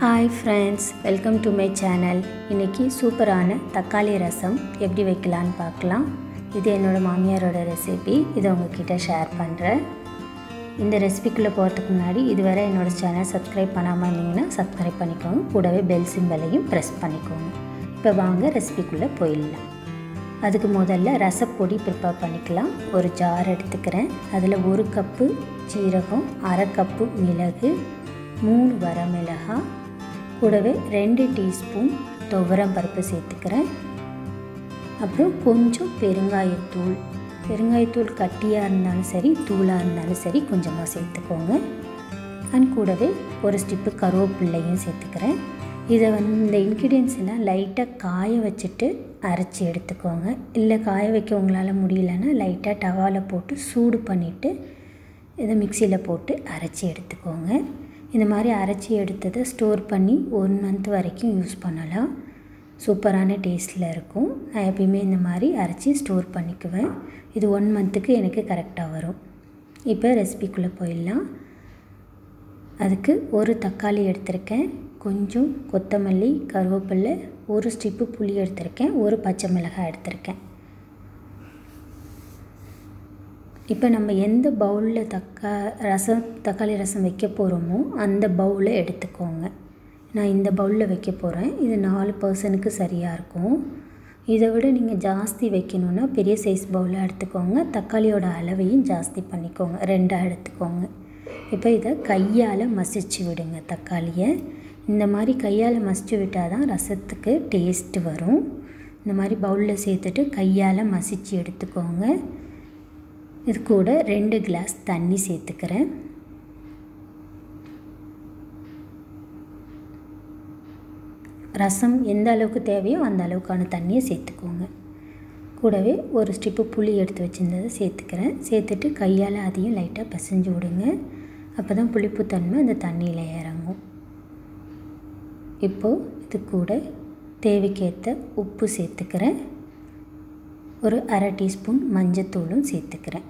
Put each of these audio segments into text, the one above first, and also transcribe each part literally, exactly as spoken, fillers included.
Hi friends, welcome to my channel. இன்னைக்கு சூப்பரான தக்காளி ரசம் எப்படி வைக்கலாம்னு பார்க்கலாம். இது என்னோட மாமியாரோட ரெசிபி. இதை உங்ககிட்ட ஷேர் பண்றேன். இந்த ரெசிபிக்குள்ள போறதுக்கு முன்னாடி இதுவரை என்னோட சேனல் சப்ஸ்கிரைப் பண்ணாம இருந்தீங்கன்னா சப்ஸ்கிரைப் பண்ணிக்கோங்க. கூடவே பெல் சிம்பலையும் பிரஸ் பண்ணிக்கோங்க. இப்போ வாங்க ரெசிபிக்குள்ள போயிடலாம். அதுக்கு முதல்ல ரசப்பொடி ப்ரிப்பேர் பண்ணிக்கலாம். ஒரு ஜார் எடுத்துக்கிறேன். அதில் ஒரு கப்பு சீரகம், அரை கப்பு மிளகு, மூணு வரமிளகாய், கூடவே ரெண்டு டீஸ்பூன் துவரம் பருப்பு சேர்த்துக்கிறேன். அப்புறம் கொஞ்சம் பெருங்காயத்தூள். பெருங்காயத்தூள் கட்டியாக இருந்தாலும் சரி, தூளாக இருந்தாலும் சரி கொஞ்சமாக சேர்த்துக்கோங்க. அண்ட் கூடவே ஒரு ஸ்டிப்பு கருவேப்பிலையும் சேர்த்துக்கிறேன். இதை வந்து இந்த இன்க்ரீடியன்ஸ் எல்லாம் லைட்டாக காய வச்சுட்டு அரைச்சி எடுத்துக்கோங்க. இல்லை காய வைக்க உங்களால் முடியலன்னா லைட்டாக டவாவில் போட்டு சூடு பண்ணிவிட்டு இதை மிக்சியில் போட்டு அரைச்சி எடுத்துக்கோங்க. இந்த மாதிரி அரைச்சி எடுத்ததை ஸ்டோர் பண்ணி ஒன் மந்த் வரைக்கும் யூஸ் பண்ணலாம். சூப்பரான டேஸ்ட்டில் இருக்கும். நான் எப்பயுமே இந்த மாதிரி அரைச்சி ஸ்டோர் பண்ணிக்குவேன். இது ஒன் மந்த்துக்கு எனக்கு கரெக்டாக வரும். இப்போ ரெசிபிக்குள்ளே போயிடலாம். அதுக்கு ஒரு தக்காளி எடுத்திருக்கேன், கொஞ்சம் கொத்தமல்லி, கருவேப்பிலை, ஒரு ஸ்டிப்பு புளி எடுத்திருக்கேன், ஒரு பச்சை மிளகாய் எடுத்திருக்கேன். இப்போ நம்ம எந்த பவுலில் தக்கா ரசம் தக்காளி ரசம் வைக்க போகிறோமோ அந்த பவுலை எடுத்துக்கோங்க. நான் இந்த பவுலில் வைக்க போகிறேன். இது நாலு பர்சனுக்கு சரியாக இருக்கும். இதை விட நீங்கள் ஜாஸ்தி வைக்கணுன்னா பெரிய சைஸ் பவுலாக எடுத்துக்கோங்க. தக்காளியோட அளவையும் ஜாஸ்தி பண்ணிக்கோங்க, ரெண்டாக எடுத்துக்கோங்க. இப்போ இதை கையால் மசிச்சு விடுங்க. தக்காளியை இந்த மாதிரி கையால் மசிச்சு விட்டால் தான் ரசத்துக்கு டேஸ்ட்டு வரும். இந்த மாதிரி பவுலில் சேர்த்துட்டு கையால் மசிச்சு எடுத்துக்கோங்க. இது கூட ரெண்டு கிளாஸ் தண்ணி சேர்த்துக்கிறேன். ரசம் எந்த அளவுக்கு தேவையோ அந்த அளவுக்கான தண்ணியை சேர்த்துக்கோங்க. கூடவே ஒரு ஸ்டிப்பு புளி எடுத்து வச்சுருந்ததை சேர்த்துக்கிறேன். சேர்த்துட்டு கையால் அதையும் லைட்டாக பிசைஞ்சு விடுங்க. அப்போ தான் புளிப்புத்தன்மை அந்த தண்ணியில் இறங்கும். இப்போது இது கூட தேவைக்கேற்ற உப்பு சேர்த்துக்கிறேன். ஒரு அரை டீஸ்பூன் மஞ்சத்தூளும் சேர்த்துக்கிறேன்.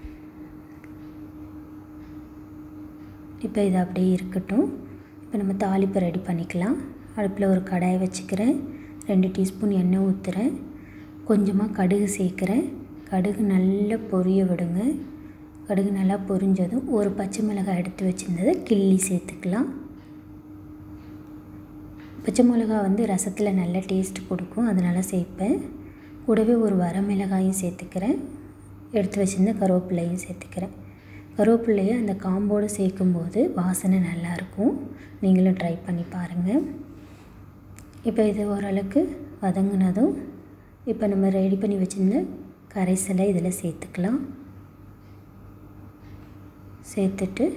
இப்போ இது அப்படியே இருக்கட்டும். இப்போ நம்ம தாளிப்பு ரெடி பண்ணிக்கலாம். அடுப்பில் ஒரு கடாயை வச்சுக்கிறேன். ரெண்டு டீஸ்பூன் எண்ணெய் ஊற்றுறேன். கொஞ்சமாக கடுகு சேர்க்குறேன். கடுகு நல்லா பொரிய விடுங்க. கடுகு நல்லா பொரிஞ்சதும் ஒரு பச்சை மிளகாய் எடுத்து வச்சுருந்ததை கிள்ளி சேர்த்துக்கலாம். பச்சை மிளகாய் வந்து ரசத்தில் நல்ல டேஸ்ட் கொடுக்கும், அதனால் சேர்ப்பேன். கூடவே ஒரு வரமிளகாயும் சேர்த்துக்கிறேன். எடுத்து வச்சுருந்த கருவேப்பிலையும் சேர்த்துக்கிறேன். கருவேப்பிலையை அந்த காம்போடு சேர்க்கும்போது வாசனை நல்லாயிருக்கும். நீங்களும் ட்ரை பண்ணி பாருங்கள். இப்போ இது ஓரளவுக்கு வதங்கினதும் இப்போ நம்ம ரெடி பண்ணி வச்சுருந்த கரைசலை இதில் சேர்த்துக்கலாம். சேர்த்துட்டு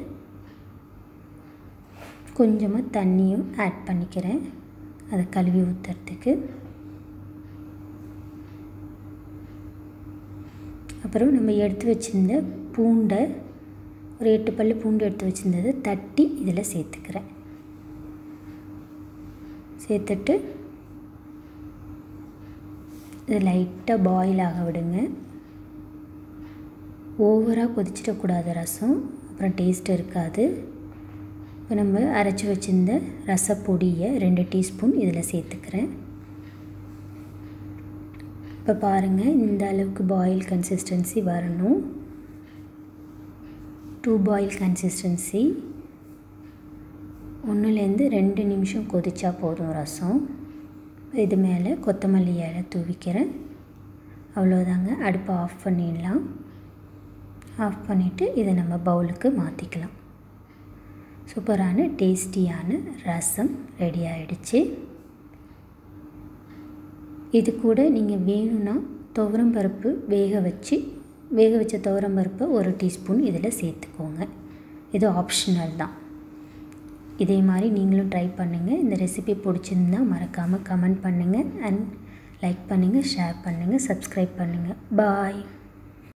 கொஞ்சமாக தண்ணியும் ஆட் பண்ணிக்கிறேன், அதை கழுவி ஊற்றுறதுக்கு. அப்புறம் நம்ம எடுத்து வச்சுருந்த பூண்டை, ஒரு எட்டு பல்லு பூண்டு எடுத்து வச்சுருந்ததை தட்டி இதில் சேர்த்துக்கிறேன். சேர்த்துட்டு இது லைட்டாக பாயில் ஆக விடுங்க. ஓவராக கொதிச்சிடக்கூடாது ரசம், அப்புறம் டேஸ்ட் இருக்காது. இப்போ நம்ம அரைச்சி வச்சுருந்த ரசப்பொடியை ரெண்டு டீஸ்பூன் இதில் சேர்த்துக்கிறேன். இப்போ பாருங்கள், இந்த அளவுக்கு பாயில் கன்சிஸ்டன்சி வரணும். Two boil consistency. ஒன்றுலேருந்து ரெண்டு நிமிஷம் கொதிச்சா போதும் ரசம். இது மேலே கொத்தமல்லி இலை தூவிக்கிறேன். அவ்வளோதாங்க. அடுப்பை ஆஃப் பண்ணிடலாம். ஆஃப் பண்ணிவிட்டு இதை நம்ம பவுலுக்கு மாற்றிக்கலாம். சூப்பரான டேஸ்டியான ரசம் ரெடி ஆகிடுச்சு. இது கூட நீங்கள் வேணும்னா துவரம் பருப்பு வேக வச்சு வேக வச்ச துவரம் பருப்பை ஒரு டீஸ்பூன் இதில் சேர்த்துக்கோங்க. இது ஆப்ஷனல் தான். இதே மாதிரி நீங்களும் ட்ரை பண்ணுங்கள். இந்த ரெசிபி பிடிச்சிருந்தா மறக்காமல் கமெண்ட் பண்ணுங்கள், அண்ட் லைக் பண்ணுங்கள், ஷேர் பண்ணுங்கள், சப்ஸ்கிரைப் பண்ணுங்கள். பாய்.